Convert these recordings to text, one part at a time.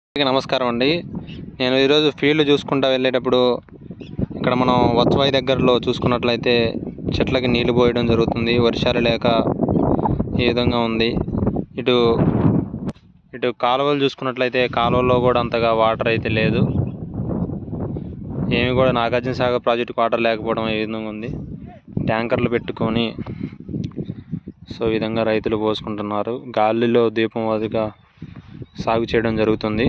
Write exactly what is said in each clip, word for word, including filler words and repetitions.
నమస్కారం అండి. నేను ఈరోజు ఫీల్డ్ చూసుకుంటూ వెళ్ళేటప్పుడు ఇక్కడ మనం వత్సవాయి దగ్గరలో చూసుకున్నట్లయితే చెట్లకి నీళ్లు పోయడం జరుగుతుంది. వర్షాలు లేక ఈ విధంగా ఉంది. ఇటు ఇటు కాలువలు చూసుకున్నట్లయితే కాలువల్లో కూడా అంతగా వాటర్ అయితే లేదు. ఏమి కూడా నాగార్జున సాగర్ ప్రాజెక్టుకు వాటర్ లేకపోవడం ఈ విధంగా ఉంది. ట్యాంకర్లు పెట్టుకొని సో ఈ విధంగా రైతులు పోసుకుంటున్నారు. గాలిలో దీపం వదిగా సాగు చేయడం జరుగుతుంది.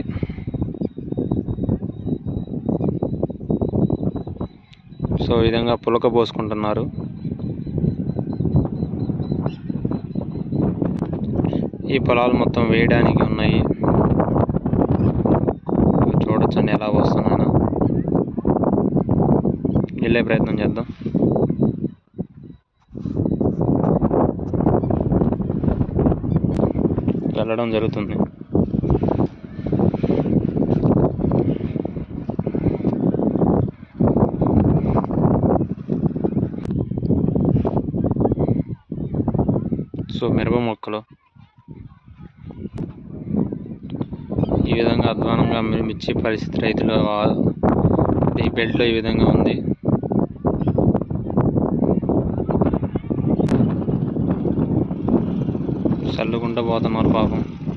సో ఈ విధంగా పులక పోసుకుంటున్నారు. ఈ పొలాలు మొత్తం వేయడానికి ఉన్నాయి. చూడొచ్చండి ఎలా పోస్తున్నాను. వెళ్ళే ప్రయత్నం చేద్దాం. వెళ్ళడం జరుగుతుంది. సో మిరప మొక్కలు ఈ విధంగా అధ్వానంగా మిర్చి పరిస్థితి రైతులు ఈ బెల్ట్లో ఈ విధంగా ఉంది. చల్లుకుంటూ పోతున్నారు పాపం.